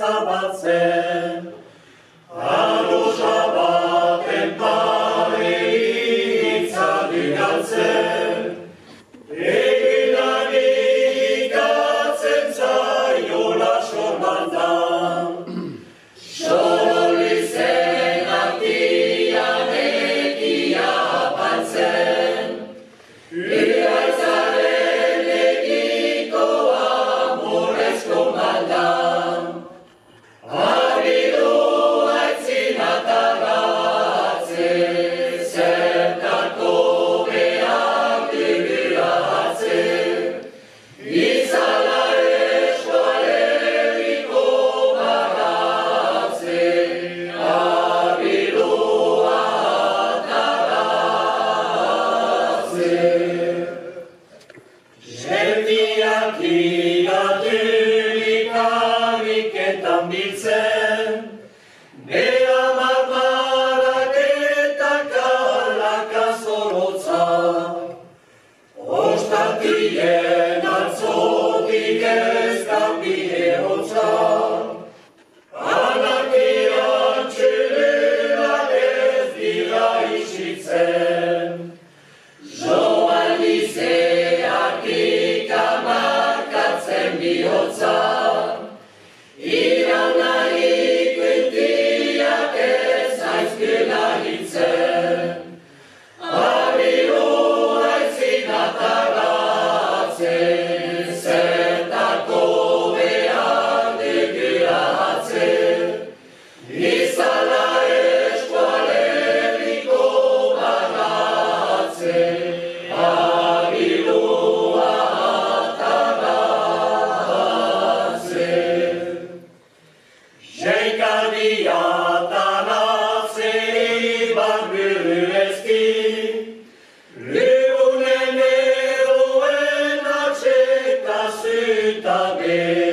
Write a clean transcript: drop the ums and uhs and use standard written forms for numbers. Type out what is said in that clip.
zabaltzen, arrosa baten pare itzaldi galtzen, eginari ikatzen zaiola sorbaldan, sorolizen artian egia apaltzen, iraitzaren egiko amorezko maldan, abidua etzin atagatzen, zertako behar digiratzen, izala eskualeriko bagatzen, abidua atagatzen. Geldiak iraturik harriketan biltzen, bera marmarak eta kalaka zorotza, ostatien atzotik ez da bihotza, anarkian txelenak ez dira isitzen, joan lizeak ikamarkatzen bihotza, iranahik entiak ez aizkila hitzen, abirua ezin atagatzen, zertako behar digiratzen, izala eskualeriko bagatzen, abirua atagatzen. Jeikardiatan atzei barburu ezki, Legunen eroen atxeka zutabe.